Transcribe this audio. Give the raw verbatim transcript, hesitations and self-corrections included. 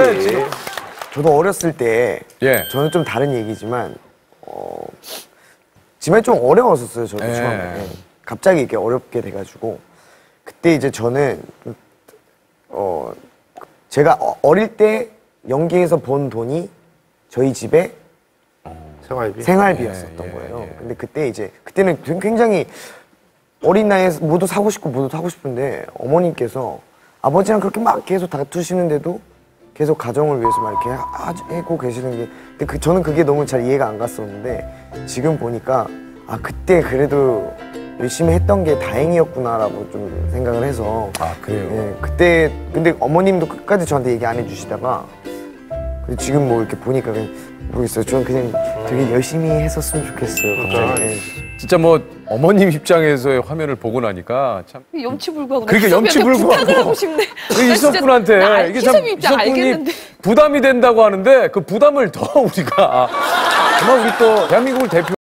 네, 지금. 저도 어렸을 때 예. 저는 좀 다른 얘기지만 어, 집안이 좀 어려웠었어요. 저도 예. 처음에 갑자기 이렇게 어렵게 돼가지고 그때 이제 저는 어 제가 어릴 때 연기에서 번 돈이 저희 집에 생활비? 생활비였었던 예, 예, 거예요. 예. 근데 그때 이제 그때는 굉장히 어린 나이에서 뭐도 사고 싶고 뭐도 사고 싶은데 어머님께서 아버지랑 그렇게 막 계속 다투시는데도 계속 가정을 위해서 막 이렇게 하, 하고 계시는 게 근데 그, 저는 그게 너무 잘 이해가 안 갔었는데 지금 보니까 아 그때 그래도 열심히 했던 게 다행이었구나라고 좀 생각을 해서 아, 그래요? 예, 그때 근데 어머님도 끝까지 저한테 얘기 안 해주시다가 근데 지금 뭐 이렇게 보니까 그냥 모르겠어요. 저는 그냥 되게 열심히 했었으면 좋겠어요. 갑자기. 예. 진짜 뭐 어머님 입장에서의 화면을 보고 나니까 참 염치불구하고 그러니까 염치불구하고 부탁을 하고 싶네. 그 이석훈한테 이게 참 입장 알겠는데. 이석훈이 부담이 된다고 하는데 그 부담을 더 우리가 정말 우리 또 대한민국을 대표